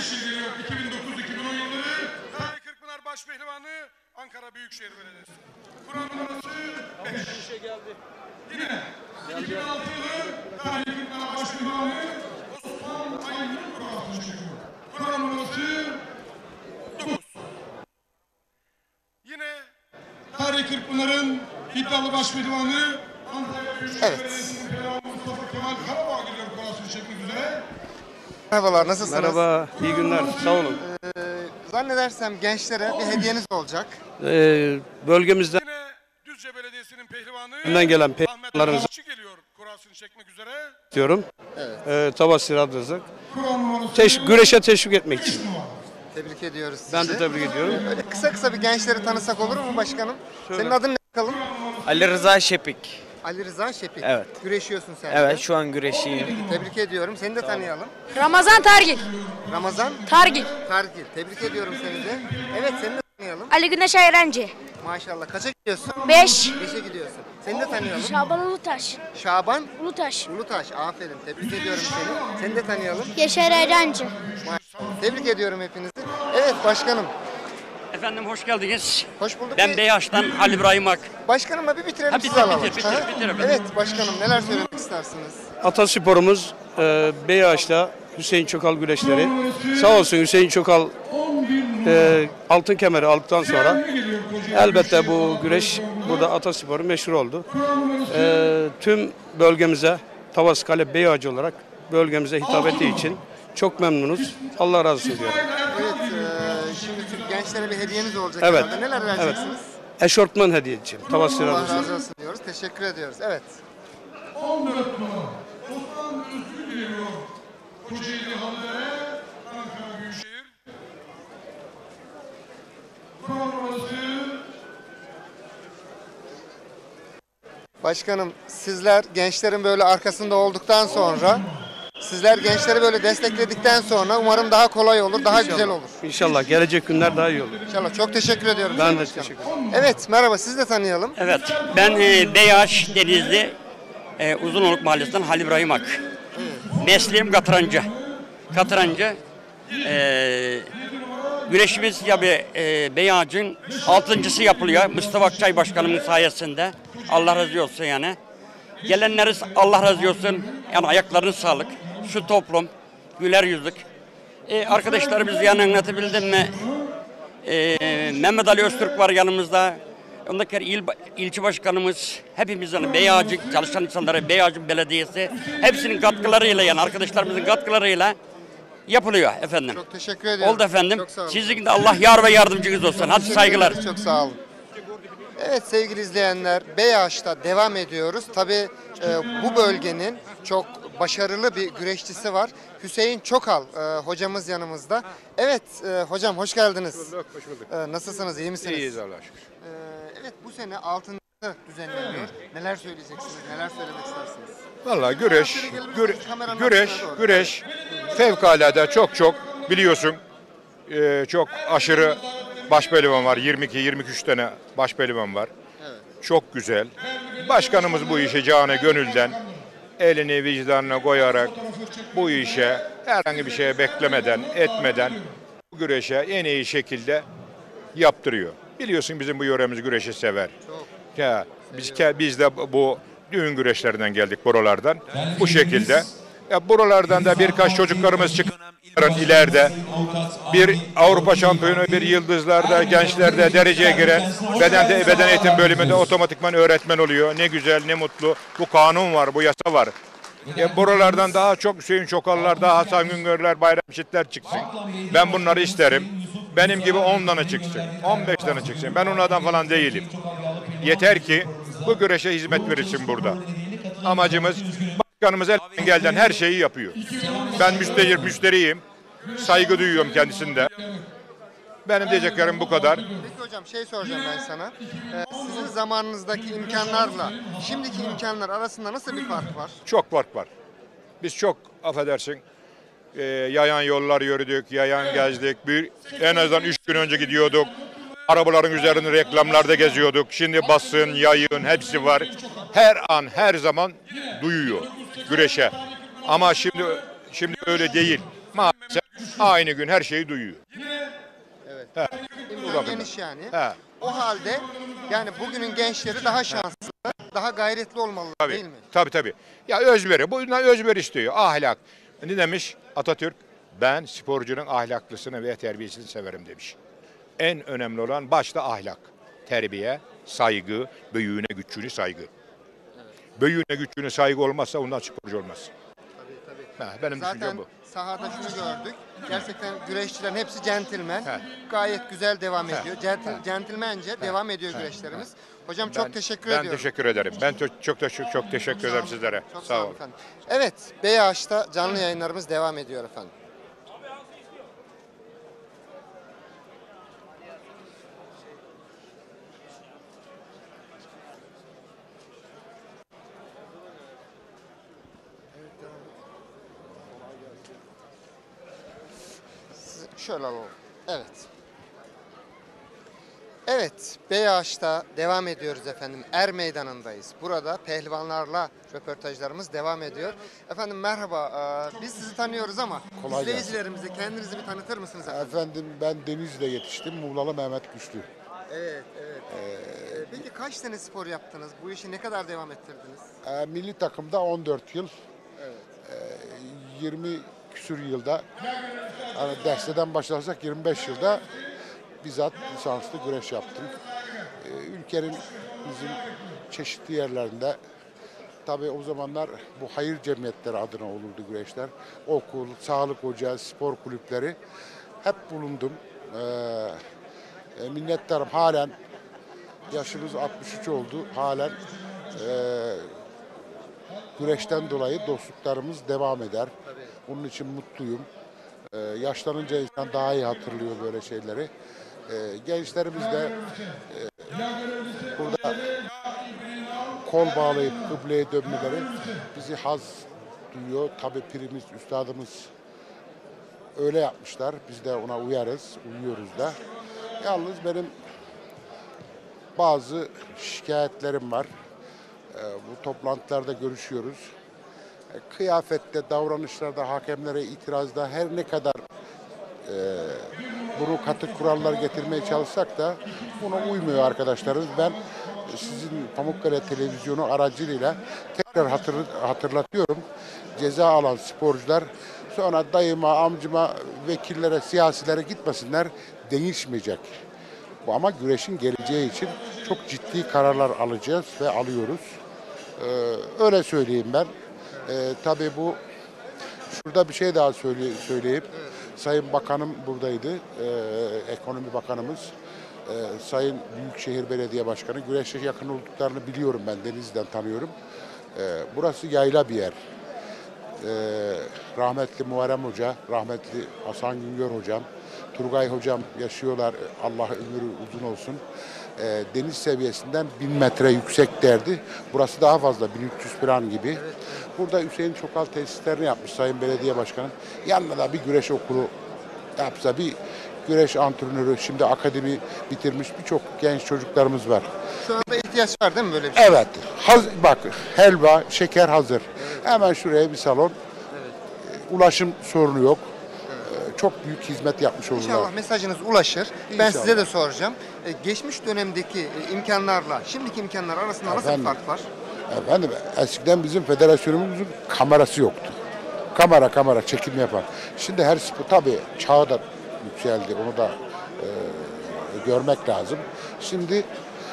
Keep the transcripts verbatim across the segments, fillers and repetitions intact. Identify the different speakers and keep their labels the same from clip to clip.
Speaker 1: yıl geliyor. iki bin dokuz iki bin on yılları. Tarih Kırkpınar Başpehlivanı Ankara Büyükşehir Belediyesi. Kur'an numarası beş. Yine iki bin altı yılı Tarih Kırkpınar Başpehlivanı Osman Aydın Kur'an çekiyor. Kur'an numarası dokuz. Yine Tarih Kırkpınar'ın iddialı başpehlivanı Ankara Büyükşehir
Speaker 2: Evet.
Speaker 1: Belediyesi'nin Pehlivanı Mustafa Kemal Karabağ geliyor Kur'an çekmek üzere.
Speaker 2: Merhabalar, nasılsınız?
Speaker 3: Merhaba, iyi günler, sağ olun.
Speaker 2: Ee, zannedersem gençlere bir hediyeniz olacak.
Speaker 3: Ee, bölgemizden
Speaker 1: Yine Düzce Belediyesi'nin pehlivanı
Speaker 3: gelen
Speaker 1: Ahmet
Speaker 3: pehlivanlarımızı
Speaker 1: Akçı geliyor Kur'an'ını çekmek üzere.
Speaker 3: diyorum.
Speaker 2: Evet.
Speaker 3: Ee, Tavas Radrızık.
Speaker 1: Kur'an numarası
Speaker 3: Teş güreşe teşvik etmek için.
Speaker 2: Tebrik ediyoruz sizi.
Speaker 3: Ben de tebrik ediyorum.
Speaker 2: Öyle kısa kısa bir gençleri tanısak olur mu başkanım? Senin adın ne bakalım?
Speaker 4: Ali Rıza Şepik.
Speaker 2: Ali Rıza Şepik.
Speaker 4: Evet.
Speaker 2: Güreşiyorsun sen
Speaker 4: Evet,
Speaker 2: de.
Speaker 4: şu an güreşiyim.
Speaker 2: Tebrik ediyorum. Seni de tanıyalım.
Speaker 5: Ramazan Targil.
Speaker 2: Ramazan
Speaker 5: Targil.
Speaker 2: Kargil. Tebrik ediyorum seni de. Evet, seni de tanıyalım.
Speaker 5: Ali Güneş Ayrancı.
Speaker 2: Maşallah. Kaça gidiyorsun?
Speaker 5: beş.
Speaker 2: Beşe gidiyorsun. Seni de tanıyalım.
Speaker 5: Şaban Ulutaş.
Speaker 2: Şaban
Speaker 5: Ulutaş.
Speaker 2: Ulutaş. Aferin. Tebrik ediyorum seni. Seni de tanıyalım.
Speaker 5: Yaşar Ayrancı.
Speaker 2: Maşallah. Tebrik ediyorum hepinizi. Evet başkanım.
Speaker 6: Efendim hoş geldiniz.
Speaker 2: Hoş bulduk.
Speaker 6: Ben
Speaker 2: Bir-
Speaker 6: Beyhaç'tan Ali İbrahim Ak.
Speaker 2: Başkanımla bir bitirelim
Speaker 6: Ha,
Speaker 2: sizi
Speaker 6: bitir,
Speaker 2: alalım.
Speaker 6: bitir, bitir,
Speaker 2: Ha?
Speaker 6: bitir efendim.
Speaker 2: Evet başkanım, neler söylemek istersiniz?
Speaker 3: Atasporumuz e, Beyağaç'ta Hüseyin Çokal güreşleri. Sağ olsun Hüseyin Çokal e, altın kemeri aldıktan sonra elbette bu güreş burada Atasporu meşhur oldu. E, tüm bölgemize Tavas Kale Beyağacı olarak bölgemize hitap ettiği için çok memnunuz. Allah razı olsun diyorum.
Speaker 2: Evet, e, şimdi Türk gençlere bir hediyeniz olacak
Speaker 3: Evet.
Speaker 2: herhalde. Neler vereceksiniz?
Speaker 3: Eşortman hediye edeceğim. Tavas
Speaker 2: Allah
Speaker 3: Radrızık.
Speaker 2: razı olsun diyoruz. Teşekkür ediyoruz. Evet.
Speaker 1: on dört numara Osman Özgür geliyor. Kocaeli Hanlıdere Ankara Büyükşehir. Kur'an numarası
Speaker 2: Başkanım, sizler gençlerin böyle arkasında olduktan sonra, sizler gençleri böyle destekledikten sonra umarım daha kolay olur, daha güzel olur.
Speaker 3: İnşallah gelecek günler daha iyi olur.
Speaker 2: İnşallah. Çok teşekkür ediyorum.
Speaker 3: Ben
Speaker 2: Sayın
Speaker 3: de
Speaker 2: Başkanım.
Speaker 3: teşekkür ederim.
Speaker 2: Evet, merhaba. Siz de tanıyalım.
Speaker 6: Evet, ben e, Beyhaç Denizli e, Uzunoluk Mahallesi'nden Halil İbrahim Ak. Mesleğim katırancı. Katırancı. E, güreşimiz tabi e, Beyhaç'ın altıncısı yapılıyor. Mustafa Akçay Başkanımın sayesinde. Allah razı olsun yani. Gelenleri Allah razı olsun. Yani ayaklarına sağlık. Şu toplum, güler yüzlük. E, arkadaşlarımız yani anlatabildim mi? E, Mehmet Ali Öztürk var yanımızda. Ondaki il, ilçe başkanımız, hepimiz yani Beyağcı çalışan insanları, Beyağcı Belediyesi, hepsinin katkılarıyla yani arkadaşlarımızın katkılarıyla yapılıyor efendim.
Speaker 2: Çok teşekkür ediyorum.
Speaker 6: Oldu efendim.
Speaker 2: Çok sağ olun.
Speaker 6: Sizin de Allah yar ve yardımcınız olsun. Hadi saygılar.
Speaker 2: Çok sağ olun. Evet sevgili izleyenler, Beyhaç'ta devam ediyoruz. Tabii e, bu bölgenin çok başarılı bir güreşçisi var. Hüseyin Çokal e, hocamız yanımızda. Evet e, hocam hoş geldiniz.
Speaker 7: Hoş bulduk, hoş bulduk.
Speaker 2: E, nasılsınız, iyi misiniz?
Speaker 7: İyiyiz Allah'a şükür.
Speaker 2: E, evet bu sene altıncı düzenleniyor. Neler söyleyeceksiniz, neler söylemek istersiniz?
Speaker 7: Vallahi güreş, güre,
Speaker 2: Kameranın
Speaker 7: güreş,
Speaker 2: arkasına doğru.
Speaker 7: güreş fevkalade çok çok biliyorsun e, çok aşırı başpehlivan var. yirmi iki yirmi üç tane başpehlivan var.
Speaker 2: Evet.
Speaker 7: Çok güzel. Başkanımız bu işe canı gönülden elini vicdanına koyarak bu işe herhangi bir şeye beklemeden, etmeden bu güreşe en iyi şekilde yaptırıyor. Biliyorsun bizim bu yöremiz güreşi sever. Ya, biz, biz de bu düğün güreşlerinden geldik buralardan. Bu şekilde. Ya buralardan da birkaç çocuklarımız çıkar ileride. Bir Avrupa şampiyonu, bir yıldızlarda, gençlerde dereceye giren bedende, beden eğitim bölümünde otomatikman öğretmen oluyor. Ne güzel, ne mutlu. Bu kanun var, bu yasa var. Ya buralardan daha çok Hüseyin Çokallar, daha Hasan Güngörler, Bayram Çitler çıksın. Ben bunları isterim. Benim gibi on tane çıksın, on beş tane çıksın. Ben onlardan falan değilim. Yeter ki bu güreşe hizmet verilsin burada. Amacımız başkanımız elden gelden her şeyi yapıyor. Ben müşteri, müşteriyim. Saygı duyuyorum kendisinde. Benim diyeceklerim bu kadar.
Speaker 2: Peki hocam şey soracağım ben sana. Ee, sizin zamanınızdaki imkanlarla şimdiki imkanlar arasında nasıl bir fark var?
Speaker 7: Çok fark var. Biz çok affedersin e, yayan yollar yürüdük, yayan gezdik. Bir, en azından üç gün önce gidiyorduk. Arabaların üzerinde reklamlarda geziyorduk. Şimdi basın, yayın hepsi var. Her an, her zaman duyuyor güreşe. Ama şimdi şimdi öyle değil. maalesef aynı gün her şeyi duyuyor.
Speaker 2: Evet.
Speaker 7: He.
Speaker 2: İmkan geniş yani.
Speaker 7: He.
Speaker 2: O halde yani bugünün gençleri daha şanslı, daha gayretli olmalı
Speaker 7: Tabii,
Speaker 2: değil mi?
Speaker 7: tabii tabii. Ya özveri, bundan özveri istiyor. Ahlak. Ne demiş Atatürk? Ben sporcunun ahlaklısını ve terbiyesini severim demiş. En önemli olan başta ahlak, terbiye, saygı, büyüğüne güçlüğüne saygı. Büyüğüne güçlüğüne saygı olmazsa ondan sporcu olmaz.
Speaker 2: Tabii tabii.
Speaker 7: Ha, benim düşüncem
Speaker 2: Zaten
Speaker 7: bu.
Speaker 2: sahada şunu gördük. Gerçekten güreşçilerin hepsi centilmen.
Speaker 7: He.
Speaker 2: Gayet güzel devam
Speaker 7: He.
Speaker 2: ediyor. Centil, centilmence devam ediyor güreşlerimiz. Hocam çok
Speaker 7: Ben-
Speaker 2: teşekkür
Speaker 7: ben
Speaker 2: ediyorum.
Speaker 7: teşekkür ederim. Ben çok çok çok, çok teşekkür ederim sizlere.
Speaker 2: Çok
Speaker 7: Sağ olun.
Speaker 2: efendim. Evet, B H'ta canlı yayınlarımız devam ediyor efendim. Siz şöyle alalım. Evet. Evet, B H'ta devam ediyoruz efendim. Er Meydanı'ndayız. Burada pehlivanlarla röportajlarımız devam ediyor. Efendim merhaba, ee, biz sizi tanıyoruz ama
Speaker 8: Kolay gelsin.
Speaker 2: izleyicilerimize kendinizi bir tanıtır mısınız efendim?
Speaker 8: Efendim ben Denizli'de yetiştim. Muğla'lı Mehmet Güçlü.
Speaker 2: Evet, evet. Ee, peki kaç sene spor yaptınız? Bu işi ne kadar devam ettirdiniz?
Speaker 8: Ee, milli takımda on dört yıl. Ee, yirmi küsür yılda, hani dersleden başlarsak yirmi beş yılda bizzat lisanslı güreş yaptım. Ee, ülkenin bizim çeşitli yerlerinde, tabii o zamanlar bu hayır cemiyetleri adına olurdu güreşler. Okul, sağlık ocağı, spor kulüpleri hep bulundum. Ee, e, minnettarım halen. Yaşımız altmış üç oldu. Halen e, güreşten dolayı dostluklarımız devam eder. Bunun için mutluyum. E, yaşlanınca insan daha iyi hatırlıyor böyle şeyleri. E, gençlerimiz de e, burada kol bağlayıp kıbleye dönmeleri bizi haz duyuyor. Tabii pirimiz, üstadımız öyle yapmışlar. Biz de ona uyarız, uyuyoruz da. Yalnız benim bazı şikayetlerim var. Ee, bu toplantılarda görüşüyoruz. Ee, kıyafette, davranışlarda, hakemlere itirazda her ne kadar e, bunu katı kurallar getirmeye çalışsak da buna uymuyor arkadaşlarımız. Ben sizin Pamukkale televizyonu aracılığıyla tekrar hatır, hatırlatıyorum. Ceza alan sporcular sonra dayıma, amcıma, vekillere, siyasilere gitmesinler, değişmeyecek. Bu ama güreşin geleceği için çok ciddi kararlar alacağız ve alıyoruz. Ee, öyle söyleyeyim ben. Ee, tabii bu, şurada bir şey daha söyle, söyleyeyim. Sayın Bakanım buradaydı, ee, Ekonomi Bakanımız. Ee, Sayın Büyükşehir Belediye Başkanı, güreşe yakın olduklarını biliyorum ben, Denizli'den tanıyorum. Ee, burası yayla bir yer. Ee, rahmetli Muharrem Hoca, rahmetli Hasan Güngör Hocam, Turgay Hocam yaşıyorlar, Allah ömrü uzun olsun. Ee, deniz seviyesinden bin metre yüksek derdi. Burası daha fazla, bin üç yüz falan gibi. Burada Hüseyin Çokal tesislerini yapmış Sayın Belediye Başkanı. Yanına da bir güreş okulu yapsa, bir güreş antrenörü, şimdi akademi bitirmiş birçok genç çocuklarımız var.
Speaker 2: Şu anda ihtiyaç var değil mi böyle bir şey?
Speaker 8: Evet, haz, bak helva, şeker hazır. Hemen şuraya bir salon. Ulaşım sorunu yok. Ee, Çok büyük hizmet yapmış olurlar.
Speaker 2: İnşallah mesajınız ulaşır. Ben
Speaker 8: İnşallah.
Speaker 2: size de soracağım. Ee, geçmiş dönemdeki e, imkanlarla şimdiki imkanlar arasında nasıl bir
Speaker 8: Efendim?
Speaker 2: fark var?
Speaker 8: Efendim eskiden bizim federasyonumuzun kamerası yoktu. Kamera kamera çekim yapan. Şimdi her spor tabii çağı da yükseldi. Onu da e, görmek lazım. Şimdi e,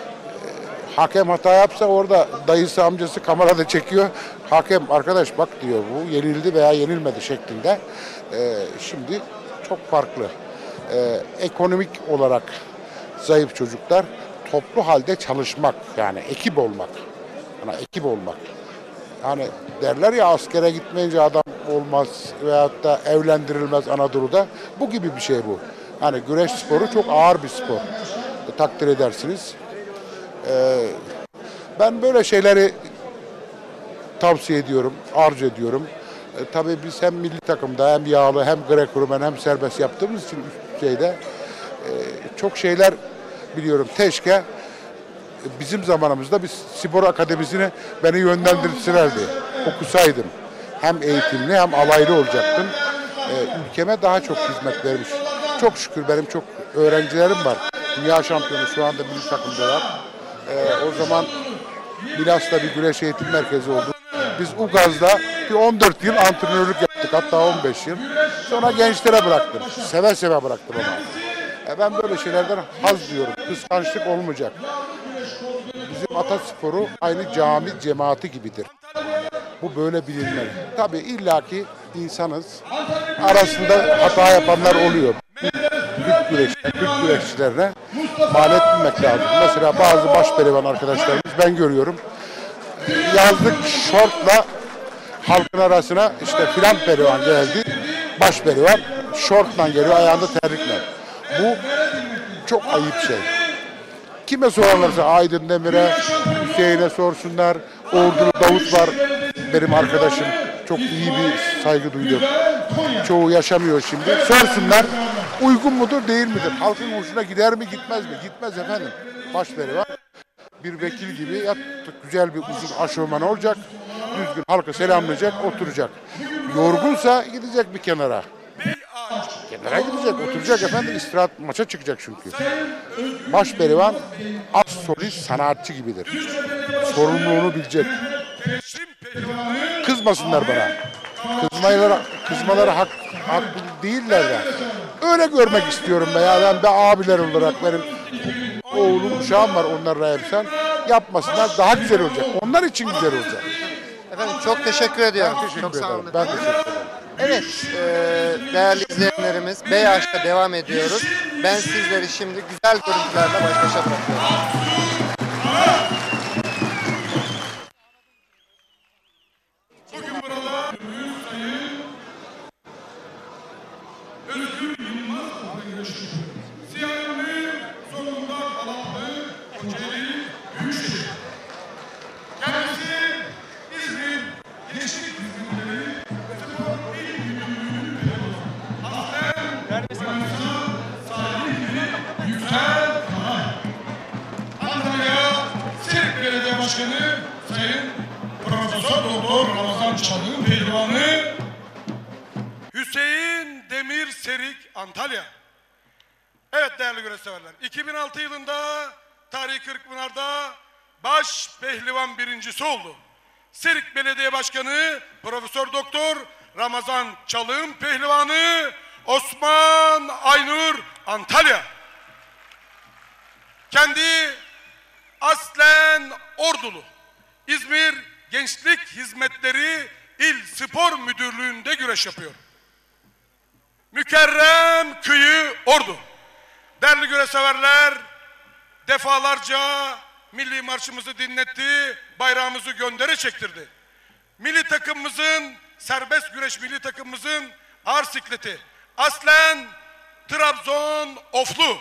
Speaker 8: hakem hata yapsa orada dayısı amcası kamerada çekiyor. Hakem arkadaş bak diyor, bu yenildi veya yenilmedi şeklinde. E, şimdi çok farklı. E, ekonomik olarak zayıf çocuklar toplu halde çalışmak, yani ekip olmak. Yani ekip olmak. Hani derler ya, askere gitmeyince adam olmaz veyahut da evlendirilmez Anadolu'da. Bu gibi bir şey bu. Hani güreş sporu çok ağır bir spor. E, takdir edersiniz. E, ben böyle şeyleri tavsiye ediyorum, arz ediyorum. E, tabii biz hem milli takımda hem yağlı hem Greco-Romen hem serbest yaptığımız için üst düzeyde e, çok şeyler biliyorum. Keşke bizim zamanımızda bir spor akademisine beni yönlendirselerdi. Okusaydım. Hem eğitimli hem alaylı olacaktım. Ee, ülkeme daha çok hizmet vermiş. Çok şükür benim çok öğrencilerim var. Dünya şampiyonu şu anda milli takımdalar. Ee, o zaman Milas'ta bir güreş eğitim merkezi oldu. Biz Ugaz'da bir on dört yıl antrenörlük yaptık, hatta on beş yıl. Sonra gençlere bıraktım. Seve seve bıraktım ama. E ben böyle şeylerden haz diyorum. Kıskançlık olmayacak. Bizim atasporu aynı cami cemaati gibidir. Bu böyle bilinmeli. Tabii illaki insanız. Arasında hata yapanlar oluyor. Türk güreşçiler, Türk güreşçilerine mal etmemek lazım. Mesela bazı baş pehlivan arkadaşlarımız ben görüyorum. Yazlık şortla halkın arasına işte filan pehlivan geldi. Baş pehlivan şortla geliyor, ayağında terlikle. Bu çok ayıp şey. Kime sorarlarsa Aydın Demir'e, Hüseyin'e sorsunlar. Ordulu Davut var benim arkadaşım. Çok iyi bir saygı duyuyor. Çoğu yaşamıyor şimdi. Sorsunlar, uygun mudur değil midir? Halkın hoşuna gider mi gitmez mi? Gitmez efendim. Baş pehlivan bir vekil gibi ya güzel bir uzun aşırman olacak. Düzgün halka selamlayacak, oturacak. Yorgunsa gidecek bir kenara. Kenara gidecek, oturacak efendim, istirahat maça çıkacak çünkü. Baş pehlivan az solist sanatçı gibidir. Sorumluluğunu bilecek. Kızmasınlar bana. Kızmaları, kızmaları hak, haklı değiller de. Öyle görmek istiyorum be ya. Ben de abiler olarak benim oğlum, uşağım var, onlarla hemsen. Yapmasınlar, daha güzel olacak. Onlar için güzel olacak.
Speaker 2: Efendim çok teşekkür ediyorum.
Speaker 8: Ben teşekkür
Speaker 2: çok sağ olun.
Speaker 8: ederim. Ben teşekkür ederim.
Speaker 2: Evet, e, değerli izleyenlerimiz, B Y'da devam ediyoruz. Ben sizleri şimdi güzel görüntülerle baş başa bırakıyorum.
Speaker 1: Bugün burada Özgür Yılmaz arkadaşım. Siyahlı sonunda alanlı Kocaeli Büyükşehir. Kendisi İzmir Gençlik Hizmetleri ve Spor İl Müdürlüğü'nün aslen Manisa sahibi Yüksel Kanay. Antalya Sirt Belediye Başkanı Sayın Profesör Doktor Ramazan Çalık'ın pehlivanı Hüseyin Demir Serik Antalya. Evet değerli güreşseverler, iki bin altı yılında Tarihi Kırkpınar'da baş pehlivan birincisi oldu. Serik Belediye Başkanı Profesör Doktor Ramazan Çalık'ın pehlivanı Osman Aynur Antalya. Kendi aslen Ordulu. İzmir Gençlik Hizmetleri İl Spor Müdürlüğü'nde güreş yapıyor. Mükerrem Köyü Ordu. Değerli güreşseverler, defalarca milli marşımızı dinletti, bayrağımızı göndere çektirdi. Milli takımımızın, serbest güreş milli takımımızın ağır sikleti. Aslen Trabzon Oflu.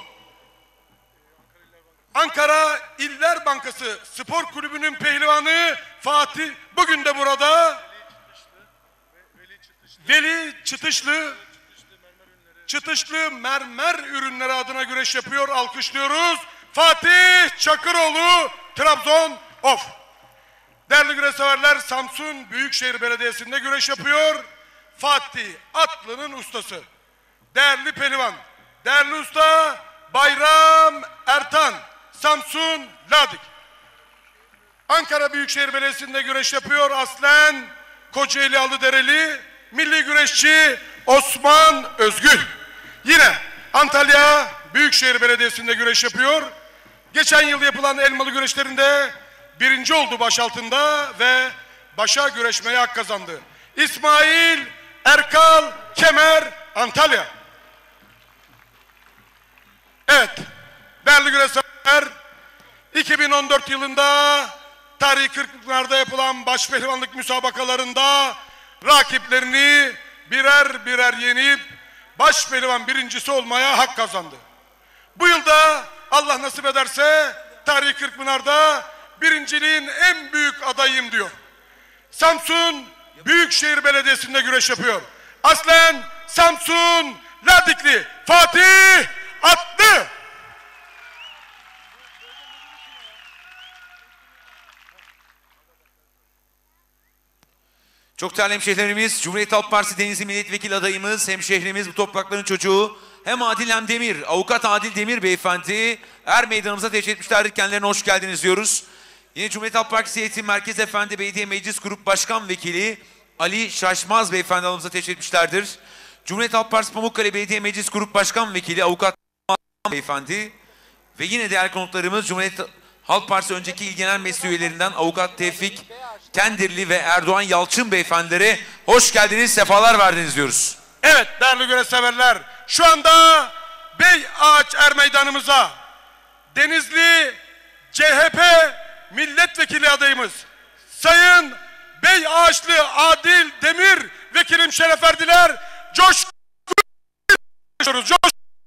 Speaker 1: Ankara İller Bankası Spor Kulübü'nün pehlivanı Fatih bugün de burada. Veli Çıtışlı Çıtışlı mermer ürünleri adına güreş yapıyor. Alkışlıyoruz. Fatih Çakıroğlu Trabzon Of. Değerli güreşseverler, Samsun Büyükşehir Belediyesi'nde güreş yapıyor. Fatih Atlı'nın ustası. Değerli pehlivan, değerli usta Bayram Ertan Samsun Ladik. Ankara Büyükşehir Belediyesi'nde güreş yapıyor. Aslen Kocaeli Alıdereli milli güreşçi Osman Özgül. Yine Antalya Büyükşehir Belediyesi'nde güreş yapıyor. Geçen yıl yapılan elmalı güreşlerinde birinci oldu baş altında ve başa güreşmeye hak kazandı. İsmail Erkal Kemer Antalya. Evet değerli güreşler, iki bin on dört yılında Tarihi Kırkpınar'da yapılan baş pehlivanlık müsabakalarında rakiplerini birer birer yenip baş pehlivan birincisi olmaya hak kazandı. Bu yılda Allah nasip ederse Tarihi Kırkpınar'da birinciliğin en büyük adayım diyor. Samsun Büyükşehir Belediyesi'nde güreş yapıyor. Aslen Samsun Ladikli Fatih Atlı.
Speaker 9: Çok değerli hemşehrilerimiz, Cumhuriyet Halk Partisi Denizli Milletvekili adayımız, hemşehrimiz, bu toprakların çocuğu, hem Adil hem Demir, Avukat Adil Demir beyefendi er meydanımıza teşrif etmişlerdir. Kendilerine hoş geldiniz diyoruz. Yine Cumhuriyet Halk Partisi Eğitim Merkez Efendi Belediye Meclis Grup Başkan Vekili Ali Şaşmaz beyefendi alanımıza teşrif etmişlerdir. Cumhuriyet Halk Partisi Pamukkale Belediye Meclis Grup Başkan Vekili Avukat beyefendi ve yine diğer konuklarımız Cumhuriyet Halk Partisi önceki il genel meclis üyelerinden Avukat Tevfik Kendirli ve Erdoğan Yalçın beyefendilere hoş geldiniz, sefalar verdiniz diyoruz.
Speaker 1: Evet değerli görevseverler, şu anda Bey Ağaç Er Meydanımıza Denizli C H P milletvekili adayımız Sayın Bey Ağaçlı Adil Demir vekilim şerefverdiler coşku coşku.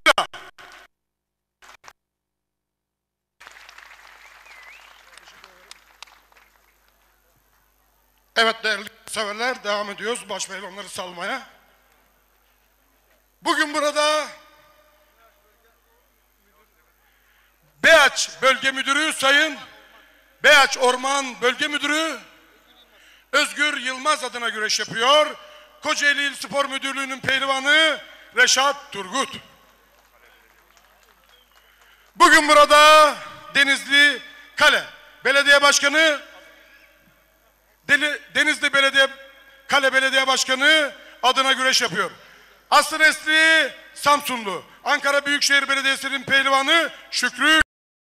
Speaker 1: Evet değerli severler, devam ediyoruz başpehlivanları salmaya. Bugün burada Beyaç Bölge Müdürü Sayın Beyaç Orman Bölge Müdürü Özgür Yılmaz adına güreş yapıyor. Kocaeli İl Spor Müdürlüğü'nün pehlivanı Reşat Turgut. Bugün burada Denizli Kale Belediye Başkanı Deli, Denizli Belediye Kale Belediye Başkanı adına güreş yapıyor. Aslı Nesli Samsunlu, Ankara Büyükşehir Belediyesi'nin pehlivanı Şükrü